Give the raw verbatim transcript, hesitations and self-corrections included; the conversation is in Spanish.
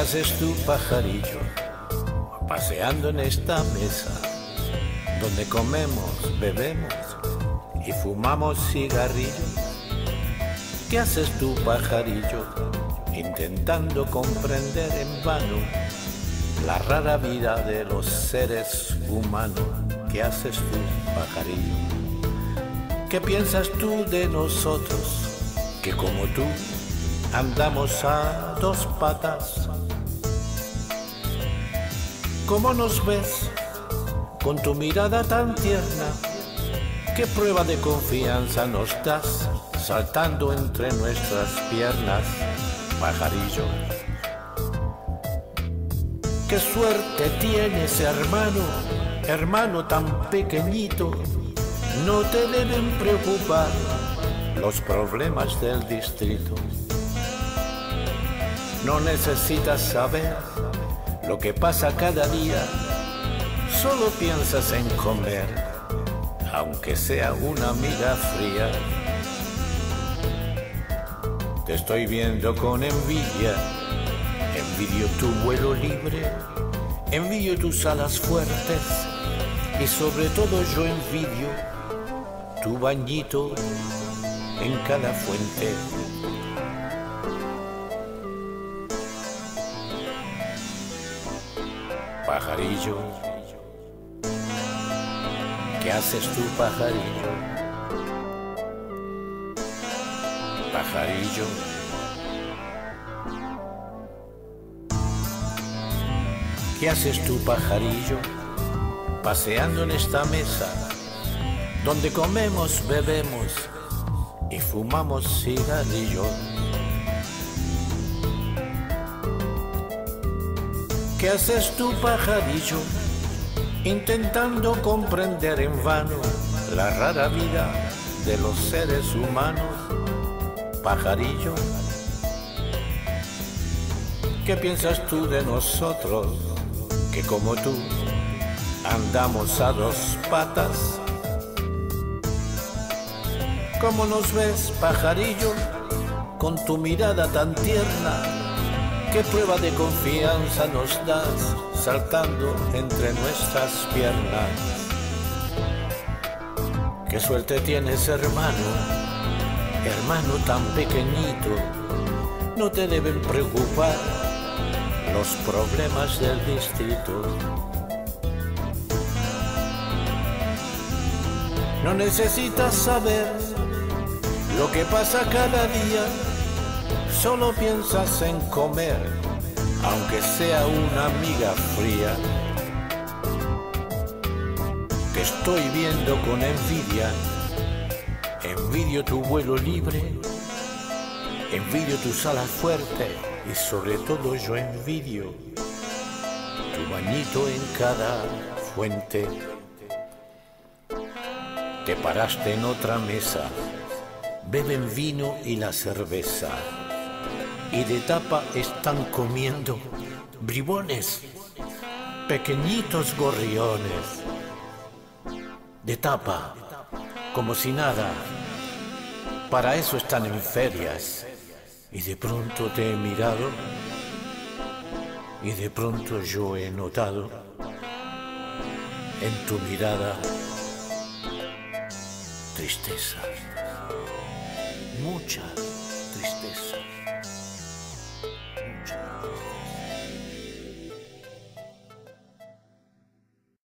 haces tú, pajarillo, paseando en esta mesa donde comemos, bebemos y fumamos cigarrillos? ¿Qué haces tú, pajarillo, intentando comprender en vano la rara vida de los seres humanos? ¿Qué haces tú, pajarillo? ¿Qué piensas tú de nosotros, que como tú andamos a dos patas? ¿Cómo nos ves con tu mirada tan tierna? ¿Qué prueba de confianza nos das saltando entre nuestras piernas, pajarillo? ¡Qué suerte tienes, hermano, hermano tan pequeñito! No te deben preocupar los problemas del distrito. No necesitas saber lo que pasa cada día, solo piensas en comer, aunque sea una miga fría. Te estoy viendo con envidia, envidio tu vuelo libre, envidio tus alas fuertes y sobre todo yo envidio tu bañito en cada fuente. Pajarillo, ¿qué haces tú, pajarillo? Pajarillo, ¿qué haces tú, pajarillo, paseando en esta mesa donde comemos, bebemos y fumamos cigarrillos? ¿Qué haces tú, pajarillo, intentando comprender en vano la rara vida de los seres humanos? Pajarillo, ¿qué piensas tú de nosotros, que como tú andamos a dos patas? ¿Cómo nos ves, pajarillo, con tu mirada tan tierna? ¿Qué prueba de confianza nos das saltando entre nuestras piernas? ¿Qué suerte tienes, hermano, hermano tan pequeñito? No te deben preocupar los problemas del distrito. No necesitas saber lo que pasa cada día, solo piensas en comer, aunque sea una miga fría. Te estoy viendo con envidia, envidio tu vuelo libre, envidio tus alas fuertes y sobre todo yo envidio tu bañito en cada fuente. Te paraste en otra mesa, beben vino y la cerveza, y de tapa están comiendo bribones, pequeñitos gorriones. De tapa, como si nada, para eso están en ferias. Y de pronto te he mirado, y de pronto yo he notado en tu mirada tristeza, mucha.